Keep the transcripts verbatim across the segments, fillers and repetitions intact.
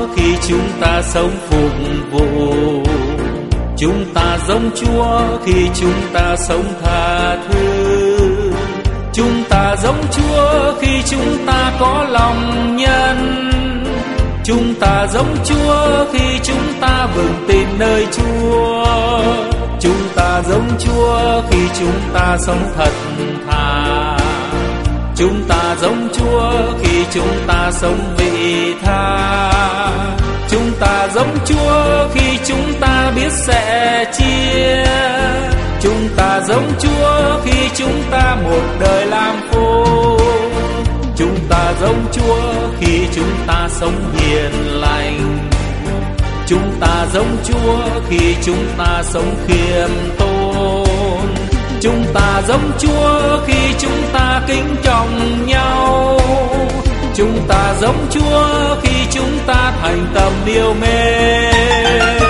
khi chúng ta sống phục vụ. Chúng ta giống Chúa khi chúng ta sống tha thứ. Chúng ta giống Chúa khi chúng ta có lòng nhân. Chúng ta giống Chúa khi chúng ta vững tin nơi Chúa. Chúng ta giống Chúa khi chúng ta sống thật thà. Chúng ta giống Chúa khi chúng ta sống vị tha. Chúng ta giống Chúa khi chúng ta biết sẻ chia. Chúng ta giống Chúa khi chúng ta một đời làm phúc. Chúng ta giống Chúa khi chúng ta sống hiền lành. Chúng ta giống Chúa khi chúng ta sống khiêm tốn. Chúng ta giống Chúa khi chúng ta kính trọng nhau. Chúng ta giống Chúa khi chúng ta thành tâm yêu mến.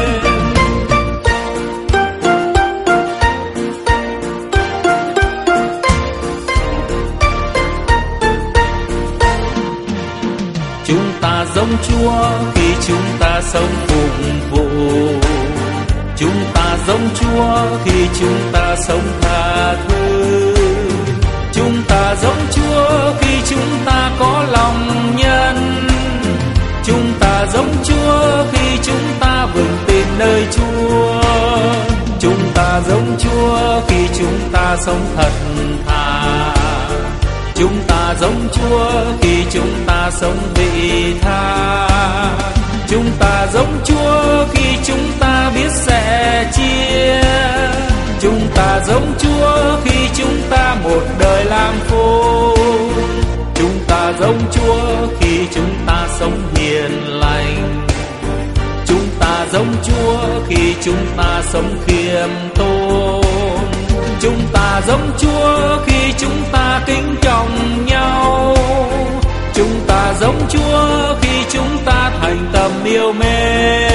Chúng ta giống Chúa khi chúng ta sống phục vụ. Chúng ta giống Chúa khi chúng ta sống tha thứ. Chúng ta giống Chúa khi chúng ta có lòng nhân. Chúng ta giống Chúa khi chúng ta vững tin nơi Chúa. Chúng ta giống Chúa khi chúng ta sống thật thà. Chúng ta giống Chúa khi chúng ta sống vị tha. Chúng ta giống Chúa khi chúng ta biết sẻ chia. Chúng ta giống Chúa khi chúng ta một đời làm phúc. Chúng ta giống Chúa khi chúng ta sống hiền lành. Chúng ta giống Chúa khi chúng ta sống khiêm tốn. Chúng ta giống Chúa khi chúng ta kính trọng nhau. Chúng ta giống Chúa khi chúng ta thành tâm yêu mến.